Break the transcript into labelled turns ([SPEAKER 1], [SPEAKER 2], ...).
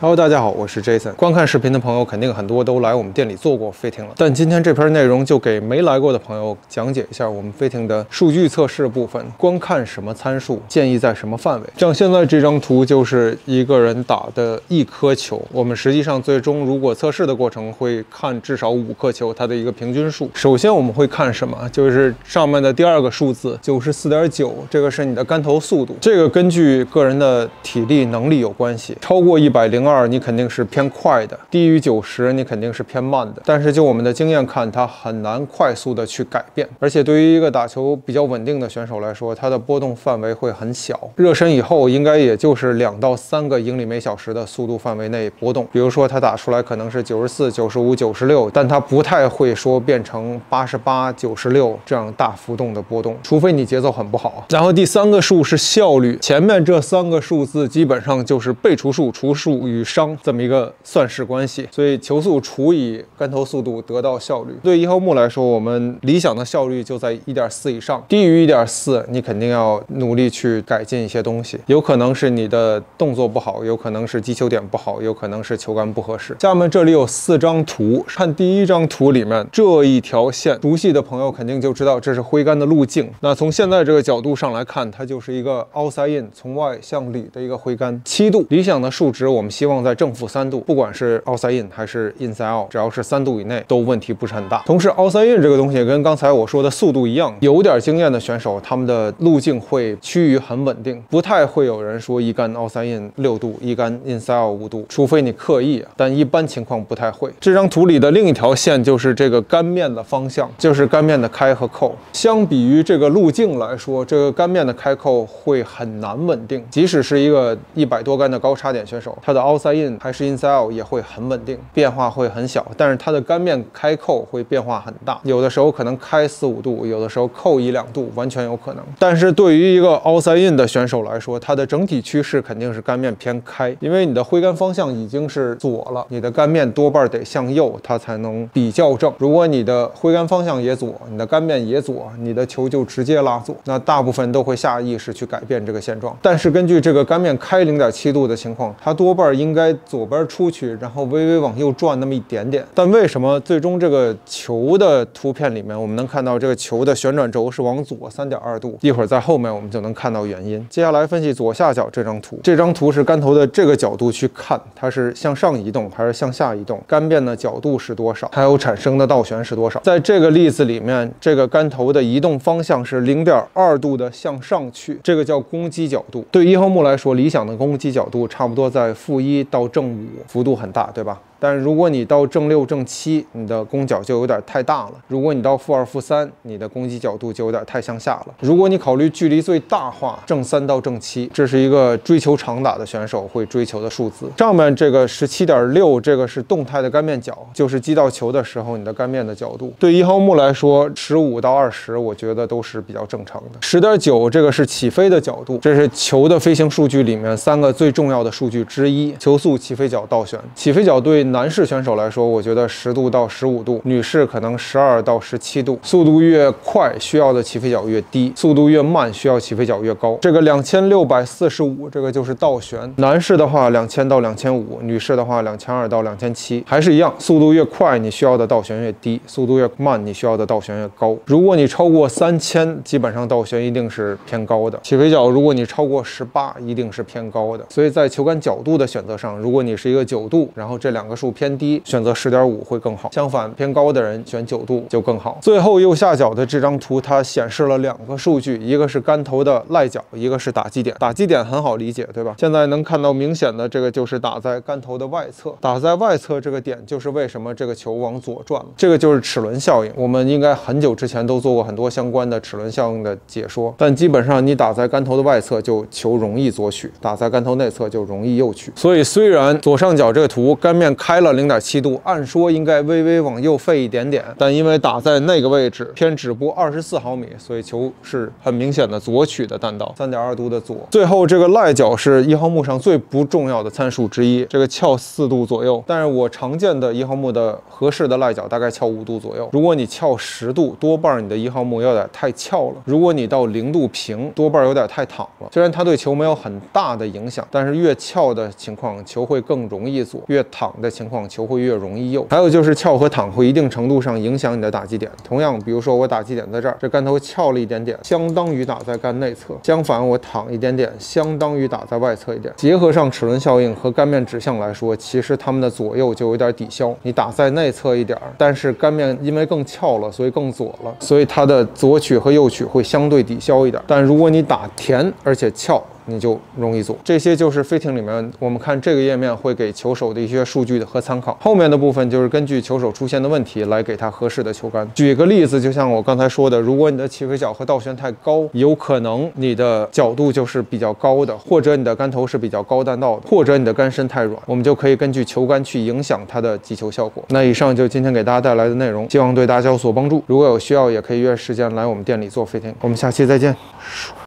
[SPEAKER 1] Hello， 大家好，我是 Jason。观看视频的朋友肯定很多都来我们店里做过 fitting 了，但今天这篇内容就给没来过的朋友讲解一下我们 fitting 的数据测试部分，观看什么参数，建议在什么范围。像现在这张图就是一个人打的1颗球，我们实际上最终如果测试的过程会看至少5颗球它的一个平均数。首先我们会看什么？就是上面的第2个数字 94.9， 这个是你的杆头速度，这个根据个人的体力能力有关系，超过102你肯定是偏快的，低于90你肯定是偏慢的。但是就我们的经验看，它很难快速的去改变，而且对于一个打球比较稳定的选手来说，它的波动范围会很小。热身以后应该也就是2到3个英里每小时的速度范围内波动。比如说他打出来可能是94、95、96，但他不太会说变成88、96这样大幅度的波动，除非你节奏很不好。然后第3个数是效率，前面这3个数字基本上就是被除数、除数与商这么一个算式关系，所以球速除以杆头速度得到效率。对1号木来说，我们理想的效率就在 1.4 以上，低于 1.4 你肯定要努力去改进一些东西，有可能是你的动作不好，有可能是击球点不好，有可能是球杆不合适。下面这里有4张图，看第1张图里面这一条线，熟悉的朋友肯定就知道这是挥杆的路径。那从现在这个角度上来看，它就是一个 outside in 从外向里的一个挥杆7度，理想的数值我们希望在正负3度，不管是 outside in 还是 inside out， 只要是3度以内都问题不是很大。同时 outside in 这个东西跟刚才我说的速度一样，有点经验的选手他们的路径会趋于很稳定，不太会有人说一杆 outside in 6度，一杆 inside out 5度，除非你刻意，但一般情况不太会。这张图里的另一条线就是这个杆面的方向，就是杆面的开和扣。相比于这个路径来说，这个杆面的开扣会很难稳定，即使是一个100多杆的高差点选手，他的 outside in 还是 inside out 也会很稳定，变化会很小，但是它的杆面开扣会变化很大，有的时候可能开4、5度，有的时候扣1、2度，完全有可能。但是对于一个 outside in 的选手来说，它的整体趋势肯定是杆面偏开，因为你的挥杆方向已经是左了，你的杆面多半得向右，它才能比较正。如果你的挥杆方向也左，你的杆面也左，你的球就直接拉左，那大部分都会下意识去改变这个现状。但是根据这个杆面开0.7度的情况，它多半应该左边出去，然后微微往右转那么一点点。但为什么最终这个球的图片里面我们能看到这个球的旋转轴是往左 3.2 度？一会儿在后面我们就能看到原因。接下来分析左下角这张图，这张图是杆头的这个角度去看，它是向上移动还是向下移动，杆面的角度是多少，还有产生的倒旋是多少。在这个例子里面，这个杆头的移动方向是 0.2 度的向上去，这个叫攻击角度。对1号木来说，理想的攻击角度差不多在-1到正5，幅度很大，对吧？但如果你到正6、正7，你的攻角就有点太大了；如果你到-2、-3，你的攻击角度就有点太向下了。如果你考虑距离最大化，正3到正7，这是一个追求长打的选手会追求的数字。上面这个 17.6， 这个是动态的杆面角，就是击到球的时候你的杆面的角度。对1号木来说，15到20，我觉得都是比较正常的。10.9，这个是起飞的角度，这是球的飞行数据里面3个最重要的数据之一：球速、起飞角、倒旋。起飞角对男士选手来说，我觉得10度到15度，女士可能12到17度。速度越快，需要的起飞角越低；速度越慢，需要起飞角越高。这个2645，这个就是倒旋。男士的话2000到2500，女士的话2200到2700，还是一样，速度越快，你需要的倒旋越低；速度越慢，你需要的倒旋越高。如果你超过3000，基本上倒旋一定是偏高的。起飞角如果你超过18，一定是偏高的。所以在球杆角度的选择上，如果你是一个9度，然后这2个数偏低，选择10.5会更好。相反，偏高的人选9度就更好。最后右下角的这张图，它显示了2个数据，一个是杆头的赖角，一个是打击点。打击点很好理解，对吧？现在能看到明显的这个就是打在杆头的外侧，打在外侧这个点就是为什么这个球往左转了，这个就是齿轮效应。我们应该很久之前都做过很多相关的齿轮效应的解说，但基本上你打在杆头的外侧就球容易左取，打在杆头内侧就容易右取。所以虽然左上角这个图杆面开开了0.7度，按说应该微微往右飞一点点，但因为打在那个位置偏止步24毫米，所以球是很明显的左曲的弹道，3.2度的左。最后这个赖角是1号木上最不重要的参数之一，这个翘4度左右，但是我常见的1号木的合适的赖角大概翘5度左右。如果你翘10度，多半你的1号木有点太翘了；如果你到0度平，多半有点太躺了。虽然它对球没有很大的影响，但是越翘的情况球会更容易左，越躺的情况球会越容易右。还有就是翘和躺会一定程度上影响你的打击点。同样，比如说我打击点在这儿，这杆头翘了一点点，相当于打在杆内侧；相反，我躺一点点，相当于打在外侧一点。结合上齿轮效应和杆面指向来说，其实它们的左右就有点抵消。你打在内侧一点，但是杆面因为更翘了，所以更左了，所以它的左曲和右曲会相对抵消一点。但如果你打甜而且翘，你就容易左。这些就是 Fitting 里面我们看这个页面会给球手的一些数据和参考。后面的部分就是根据球手出现的问题来给他合适的球杆。举个例子，就像我刚才说的，如果你的起飞角和倒旋太高，有可能你的角度就是比较高的，或者你的杆头是比较高弹道的，或者你的杆身太软，我们就可以根据球杆去影响它的击球效果。那以上就今天给大家带来的内容，希望对大家有所帮助。如果有需要，也可以约时间来我们店里做 Fitting。我们下期再见。